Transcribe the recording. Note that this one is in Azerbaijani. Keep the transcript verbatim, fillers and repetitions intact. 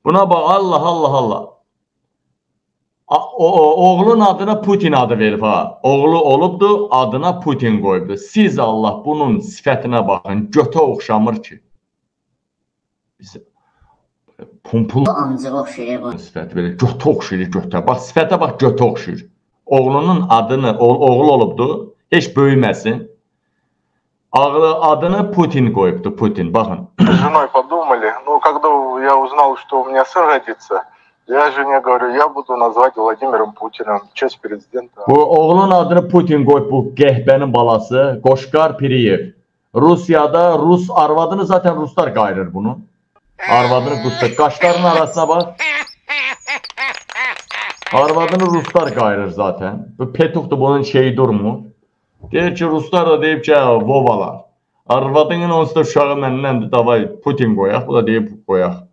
Buna bax, Allah, Allah, Allah. O, o, oğlun adına Putin adı verib ha. Oğlu olubdu, adına Putin qoyubdu. Siz Allah bunun sifətinə baxın, götə oxşamır ki. Pumpul amcığa oxşayır bu. sifəti belə, götə oxşayır, götə. Bax, sifətə bax, götə oxşayır. Oğlunun adını, oğul olubdu, heç böyüməsin. Ağlı adını Putin qoyubdu, Putin, baxın. С женой подумали, ну, когда я узнал, что у меня сын родится, я жене говорю, я буду назвать Владимиром Путиным, в честь президента. Bu oğlun adını Putin qoyub, bu qəhbənin balası, Qoşqar Piriyev. Rusiyada Rus arvadını zaten Ruslar qayırır bunu. Arvadını Ruslar, qaşlarının arasına bax. Arvadını Ruslar qayırır zaten. Bu Petuxdur, bunun şeyi durmur. Deyir ki, Ruslar da deyib ki, vovalar. Arvadının onsuz da uşağı məndəndir, davay Putin qoyaq, bu da deyib qoyaq.